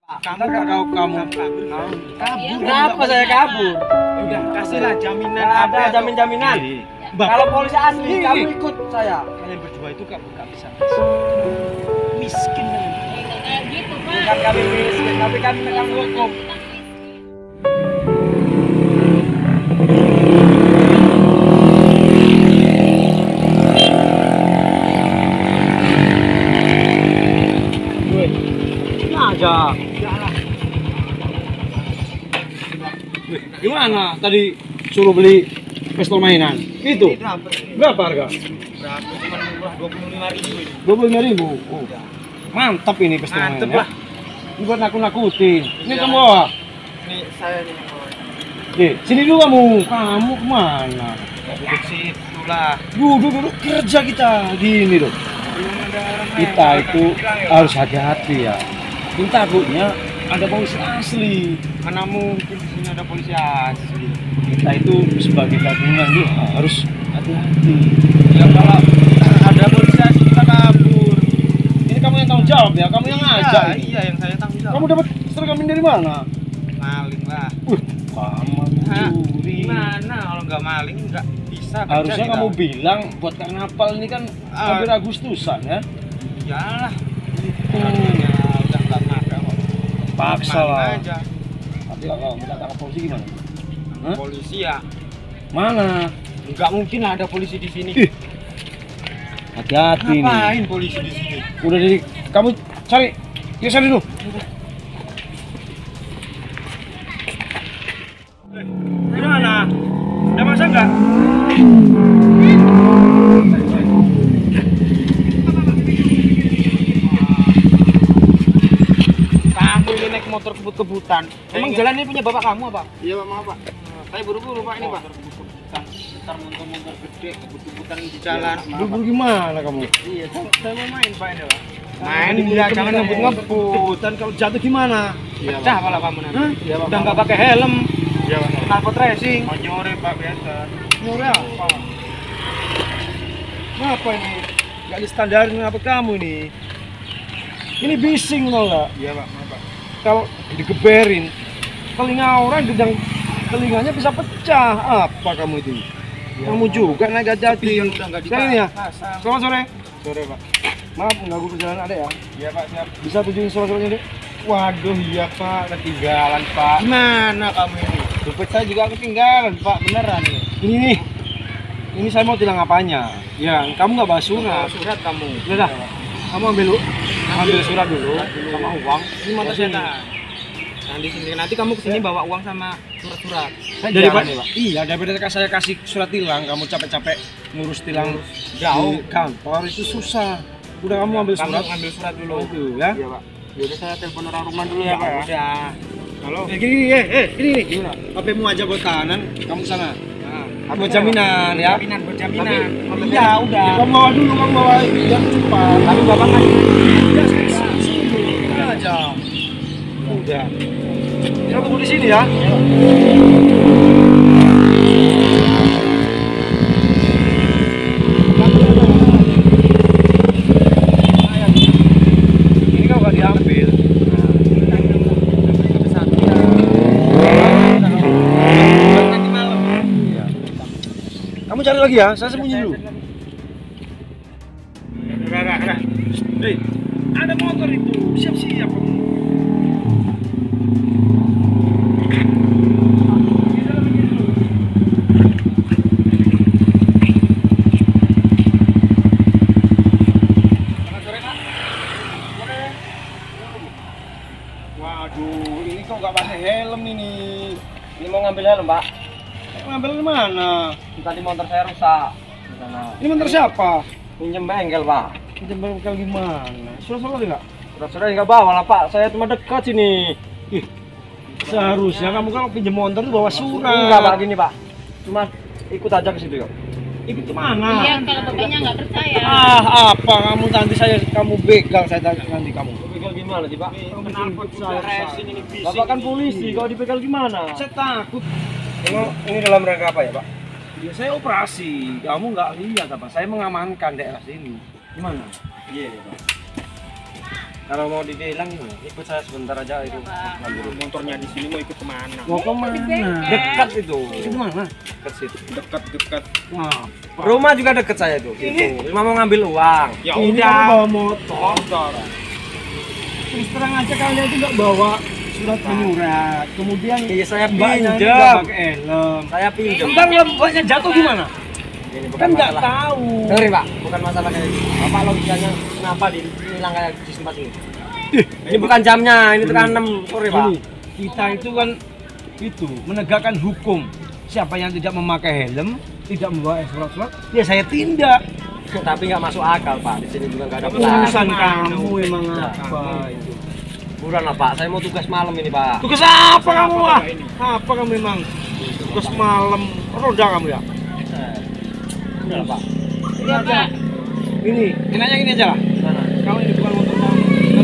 Kamu kabur. Kenapa saya kabur? Udah kasihlah jaminan. Ada jamin-jaminan. Kalau polisi asli, kamu ikut saya. Kalian berdua itu nggak bisa miskin kan? Gitu, Pak. Bukan kami miskin, tapi kami menegak hukum. Aja. Gimana tadi suruh beli pistol mainan? Itu berapa harga? Berapa? Cuma murah 25.000 ini. 25.000. Oh. Mantap ini pistol mainan. Mantep Ya. lah. Ini buat nakut-nakutin. Ini kamu bawa. Ini saya nih. Sini dulu kamu. Kamu kemana? Duduk situ lah. Duduk kerja kita gini loh. Belum ada orang Kita lain. itu Bilang, harus hati-hati ya. Ini takutnya ada polisi asli. mana mungkin di sini ada polisi asli. Kita itu sebagai gabungan tuh harus hati-hati. Ya kalau ada polisi asli kita kabur. Ini kamu yang tanggung jawab ya, kamu yang ngajak. Iya, iya yang saya tanggung jawab. Kamu dapat seragam dari mana? Maling lah. Kamu Hah, curi. gimana kalau nggak maling nggak bisa kerja Harusnya kita. kamu bilang buat karnaval ini kan hampir Agustusan ya. Iyalah. Hmm. Udah nggak ada kok. Paksa Maling lah. aja. Tapi kalau kita tangkap polisi gimana? Hah? Polisi ya. Mana? Nggak mungkin lah ada polisi di sini. Ih, hati-hati nih. Ngapain polisi di sini? Udah jadi kamu cari. Yuk cari dulu. Gimana? Udah masak nggak? Kamu ini naik motor kebut-kebutan. Emang jalan ini punya bapak kamu apa? Iya Pak, maaf Pak. Saya buru-buru pak ini pak. Ntar motor-motor gede kebut-kebutan di jalan. Buru-buru gimana kamu? Iya, saya mau main pak ini pak. Main Main iya, jangan ngebut-ngebut. Dan kalau jatuh gimana? Pecah kepala kamu nanti. Hah? Iya, Pak. Udah nggak pakai helm. Iya Pak. Knalpot racing. Mau nyore Pak biasa. Nyuri apa? Kenapa ini? Gak distandarin apa kamu ini? Ini bising tau nggak? Iya pak, maaf pak. Kalau digeberin, telinga orang gedang telinganya bisa pecah. Apa kamu itu? Kamu juga naik hati-hati. Yang udah nggak Saya ini ya. dipasang. Selamat sore. Sore pak. Maaf mengganggu perjalanan ada ya. Iya pak, siap. Bisa tunjukin surat-suratnya deh. Waduh iya pak, ketinggalan pak. Gimana kamu ini? Dompet saya juga ketinggalan pak, beneran ini. Ini nih. Ini saya mau tilang apanya? Ya, kamu nggak bawa surat. Surat kamu. Udah dah. Kamu ambil dulu. Ambil surat dulu sama uang. Ini motor saya tahan. Nanti sini nanti kamu kesini bawa uang sama surat-surat. Daripada Jalan, ya, Pak. iya, daripada saya kasih surat tilang, kamu capek-capek ngurus tilang Jauh. di kantor itu susah. Udah kamu ambil Kamu surat. ambil surat dulu. Itu ya. Iya pak. Yaudah saya telepon orang rumah dulu Ya, ya pak. Pak. Udah. Halo. Gini, ini. Gimana? HP-mu aja buat tahanan, kamu sana. Nah, Buat jaminan ya. Jaminan, buat jaminan. Tapi- Iya udah. Ya, kamu bawa dulu, kamu bawa biar cepat. Tapi bapak kan Ya, sini aja. Udah. Ya, tunggu di sini ya. Ini kau nggak diambil. nanti malam. Kamu cari lagi ya, saya sembunyi dulu. Hei, ada motor itu, siap-siap kamu. Waduh, ini kok nggak pakai helm ini. Ini mau ngambil helm pak. Ngambil di mana? Tadi motor saya rusak. Di sana. Ini motor siapa? Pinjem bengkel pak. Pinjam bengkel gimana? Surat-surat nggak? Surat-surat nggak bawa lah pak. Saya cuma dekat sini. Ih, seharusnya kamu kalau pinjam motor itu bawa surat. Enggak pak, gini pak. Cuma ikut aja ke situ yuk. Ikut kemana? Iya, kalau bapaknya nggak percaya. Apa kamu nanti kamu begal saya nanti kamu. Begal gimana sih pak? Knalpot saya. Bapak kan polisi, kalau dibegal gimana? Saya takut. Ini dalam rangka apa ya pak? Ya, saya operasi. Kamu nggak lihat apa? Saya mengamankan daerah sini. Gimana? Iya pak. Kalau mau ditilang gimana? Ikut saya sebentar aja itu. Pak. Ambil motornya di sini mau ikut kemana? Mau kemana? Di bengkel. Dekat itu. Itu mana? Dekat situ. Dekat. Wah, Rumah juga dekat saya tuh. Ini mau ngambil uang. Ya ini udah. kamu bawa motor. Motor. Terus terang aja kalian itu nggak bawa surat menyurat. Kemudian Iya saya mbaknya ini pinjam. nggak pakai helm. Saya pinjam. Tentang mbaknya jatuh gimana? Ini bukan Kan nggak masalah. tahu. Dengerin Pak, bukan masalah kayak gitu. Bapak logikanya kenapa ditilang kayak di tempat ini? Ini bukan jamnya, ini tekan 6 sore Pak. Ini, kita itu kan itu menegakkan hukum. Siapa yang tidak memakai helm, tidak membawa surat-surat, ya saya tindak. Tapi nggak masuk akal Pak. Di sini juga nggak ada Urusan pelang. kamu emang Nah, apa itu? Buruan lah Pak, saya mau tugas malam ini Pak. Tugas apa kamu ah? Apa kamu memang? Tugas malam roda kamu ya? Udah lah Pak. Iya, Pak. Ini aja gini aja lah. Mana? Kalau ini bukan motor kamu,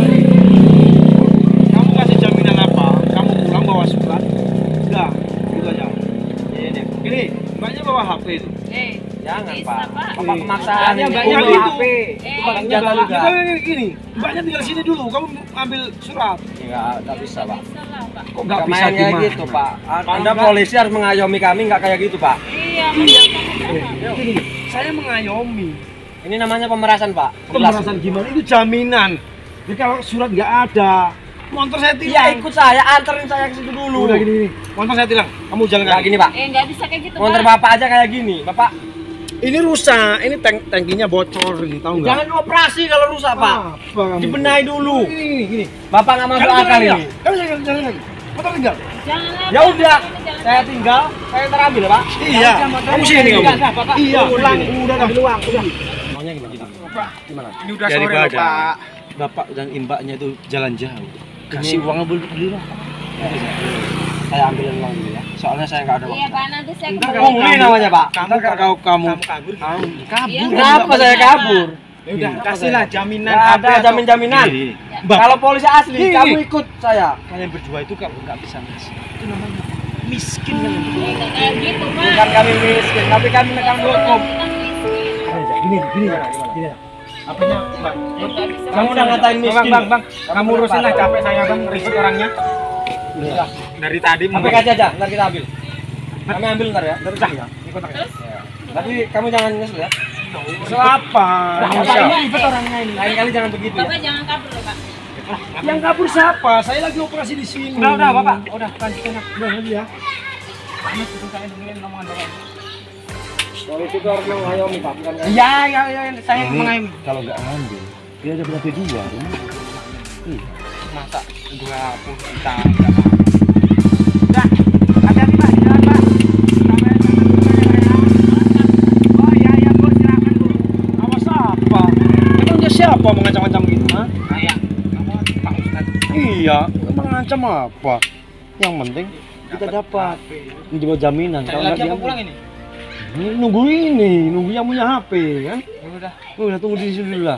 kamu kasih jaminan apa? Kamu pulang bawa surat? Udah, gitu aja. Ini, mbaknya bawa HP itu. Jangan Bisa, Pak. Pak. Bapak pemaksaan Mbaknya ini. mbaknya Bawa gitu. HP. Bukan senjata juga. Gini, mbaknya tinggal sini dulu. Kamu ambil surat. Nggak bisa Pak. Bisa lah, Pak. Kok nggak Nggak bisa main kayak gimana? gitu Pak. Anda polisi harus mengayomi kami nggak kayak gitu Pak. Iya, Pak. Gini, saya mengayomi. Ini namanya pemerasan Pak. Pemerasan gimana? Itu jaminan. Jadi kalau surat nggak ada, motor saya Iya tilang. ikut saya, anterin saya ke situ dulu. Udah gini, motor saya tilang. Kamu jalan Nggak kaki. gini Pak. Nggak bisa kayak gitu, Motor Pak. Bapak aja kayak gini. Bapak Ini rusak, ini tangkinya bocor ini, tahu nggak? jangan operasi kalau rusak Pak. Apa kamu? Dibenahi dulu. Gini. Bapak nggak masuk Kamu akal jalan ya? ini. Kamu jalan lagi. Motor tinggal. Jangan lah, Ya Pak. udah, Jangan saya tinggal, saya terambil ya Pak. Iya. Kamu sini kamu. Iya. Pulang, Udah ambil uang, udah. Maunya gimana? Gimana? Ini udah sore loh, Pak. Bapak dan imbaknya itu jalan jauh. Kasih uangnya beli lah. Saya ambilin uang dulu ya. Soalnya saya nggak ada Iya, uang. Pak. Nanti saya Ntar kembali. Pungli namanya Pak. Kamu kamu kabur. kabur. Iya, Kenapa Pak. saya kabur? Ya udah, kasihlah jaminan Nggak HP ada atau- jamin-jaminan. Bang, Kalau polisi asli, Ini. kamu ikut saya. kalian berdua itu kalau nggak bisa mas, itu namanya miskin kalian berdua. Iya, nggak kayak gitu, Pak. Bukan kami miskin, tapi kami menekan hukum. Kita miskin. Gini. Apanya, Bang? Nggak bisa. Kamu udah ngatain miskin. Bang. Kamu urusin lah, capek saya Bang, ribut orangnya. Udah. Dari tadi Sampai kaca aja, ntar kita ambil. Kami ambil ntar ya, dari ya. Ikut Terus? Tapi kamu jangan nyesel ya. Siapa? Bapak ini ribet orangnya ini. Lain kali jangan begitu ya. Bapak jangan kabur loh, Pak. Yang kabur siapa? Saya lagi operasi di sini. Udah, Bapak. Udah, lanjutin lah. Udah lagi ya. Panas itu saya dengerin omongan Bapak. Polisi itu harus mengayomi Pak, bukan kan? Iya, saya mengayomi. Kalau nggak ngambil, dia ada berapa jiwa? Masa 20 juta enggak mau. Udah, hati-hati Pak, di jalan Pak. Oh iya Bu, silakan Bu. Awas apa? Emang dia siapa mengancam-ancam gitu? Hah? Kayak kamu Pak Ustaz. Iya, mengancam apa? Yang penting kita dapat menjual jaminan. Cari Kalau lagi nggak apa dia pulang ini? nunggu yang punya HP kan? Ya udah. Udah tunggu di sini dulu lah.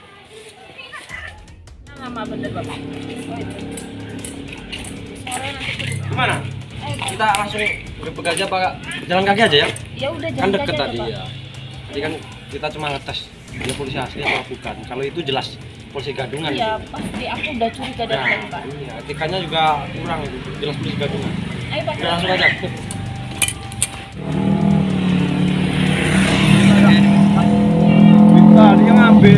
Lama bener, Bapak. Oh, itu. Sore nanti Gimana? Kita langsung gebek aja Pak, jalan kaki aja ya? ya udah Kan jangan deket aja, tadi Pak. ya. Tadi kan kita cuma ngetes dia polisi asli atau bukan. Kalau itu jelas polisi gadungan. Iya, pasti aku udah curiga dari tadi, Pak. Iya, etikanya juga kurang itu. Jelas polisi gadungan. Ayo, Pak. Udah langsung aja. Tadi yang ngambil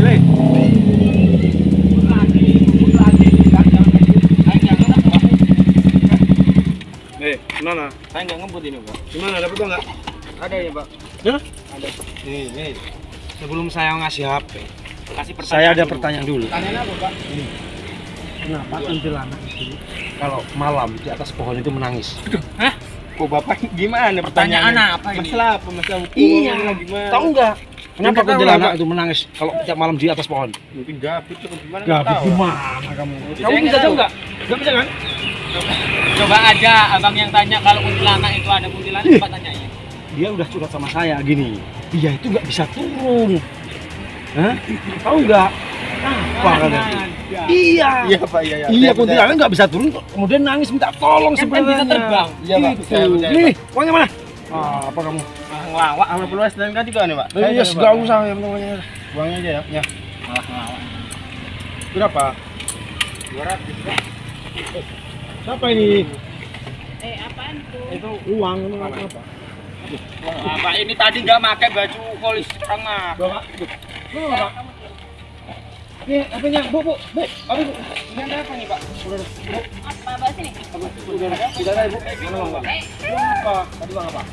gimana? Saya nggak ngebut ini Pak. Gimana dapat enggak? Ada ya Pak. Hah? Ada. Nih. Sebelum saya ngasih HP, Kasih pertanyaan. saya ada dulu. pertanyaan dulu. Pertanyaan apa Pak? Kenapa kuntilanak itu kalau malam di atas pohon itu menangis? Hah? Kok Bapak gimana Pertanyaan apa ini? Masalah apa? Masalah hukum Iya. gimana? Tahu enggak? Kenapa Nggak tahu kuntilanak lah, Pak. itu menangis kalau tiap malam di atas pohon? Mungkin gabut atau gimana? Gak tahu. gimana kamu? Saya nggak tahu nggak? Gak bisa kan? Coba aja abang yang tanya kalau kuntilanak itu ada kuntilanak, Ih. Pak tanyanya. Dia udah curhat sama saya gini. Dia itu nggak bisa turun. Hah? Tahu nggak? Apa katanya? Iya. Iya Pak, iya. Iya, kuntilanak nggak bisa turun, kemudian nangis minta tolong Kan sebenarnya. bisa terbang. Iya, Pak. Gitu. Saya percaya, Nih, uangnya mana? Apa kamu? Ngelawak sama peluas dan kan juga nih Pak. Iya, nggak usah yang penting uangnya. Uangnya aja ya. Ya. Malah ngelawak. Berapa? Siapa ini? Apaan tuh? Itu uang emang apa? Bapak ini tadi nggak pakai baju polis sekarang mah. Bapak, lu apa? Ini apanya? Bu. Apa bu? Ini ada apa nih Pak? Apa bahas ini? Tidak ada ibu. Mana bang? Uang apa? Tadi uang apa?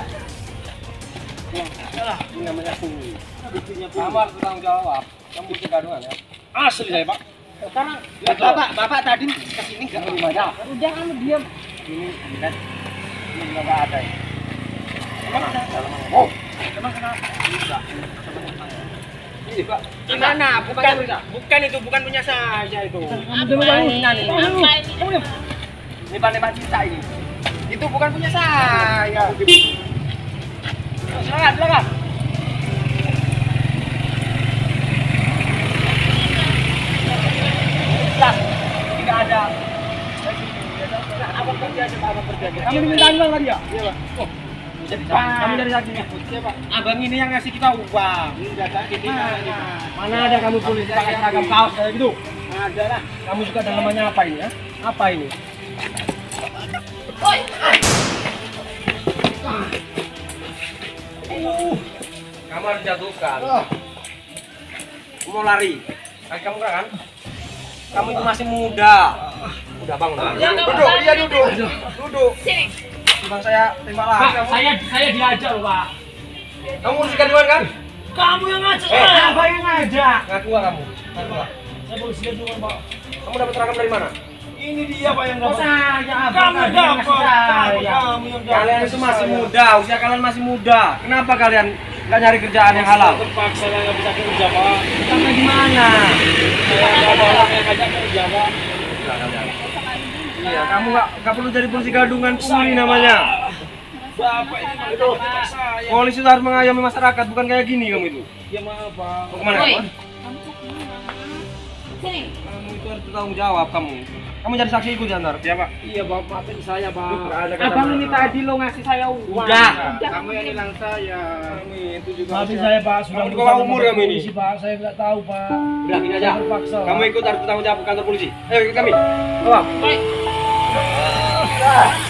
Salah, ini namanya pungli. Kamu harus bertanggung jawab. Kamu butuh gaduhan ya. Asli saya pak. Sekarang bapak tadi kesini nggak ke rumahnya. Udah kamu diam. Ini kan ini nggak ada ya. Emang ada? Oh, emang kenapa? Ini Pak. Gimana? Bukan itu, bukan punya saya itu. Apa ini? Apa ini? Ini Pak Cinta ini. Itu bukan punya saya. Silakan. Jelas, tidak ada. Apa kerja? Kamu diminta uang tadi ya? Iya Pak. Oh, Kamu dari saksinya? Iya Pak. Abang ini yang ngasih kita uang. Ini data ini. Mana ada kamu polisi pakai seragam kaos kayak gitu? Ada lah. Kamu juga dalamannya apa ini ya? Apa ini? Woi. Kamu harus jatuhkan. Kamu mau lari. Kaki kamu kan? Kamu itu masih muda. Udah bangun. Duduk, iya duduk. Sini. Bang saya terima lagi. Saya diajak loh pak. Kamu ngurus gaduhan kan? Kamu yang ngajak saya. Apa yang ngajak? Ngaku nggak kamu? Ngaku nggak? Saya polisi gadungan pak. Kamu dapat seragam dari mana? Ini dia pak yang dapat. Saya, Kamu dapat. Kamu yang dapat. Kalian itu masih muda, usia kalian masih muda. Kenapa kalian nggak nyari kerjaan yang halal? Terpaksa saya nggak bisa kerja pak. Sampai di mana? Saya nggak ada orang yang ngajak kerja pak. Iya, kamu nggak perlu jadi polisi gadungan, pungli namanya. Bapak ini Itu saya. polisi itu harus mengayomi masyarakat, bukan kayak gini kamu itu. Ya maaf pak. Mau kemana Woi. kamu? Kamu mau kemana? Sini. Kamu itu harus bertanggung jawab kamu. Kamu jadi saksi ikut Jantar. Ya Pak. Iya pak, maafin saya pak. Abang ini tadi lo ngasih saya uang. Udah. Kamu yang hilang saya. Kami itu juga. Maafin saya pak, sudah Kamu di bawah umur kamu ini. polisi, pak. Saya nggak tahu pak. Udah gini aja. Saya terpaksa. Kamu ikut harus bertanggung jawab ke kantor polisi. Ayo ikut kami. Bawa. Woi.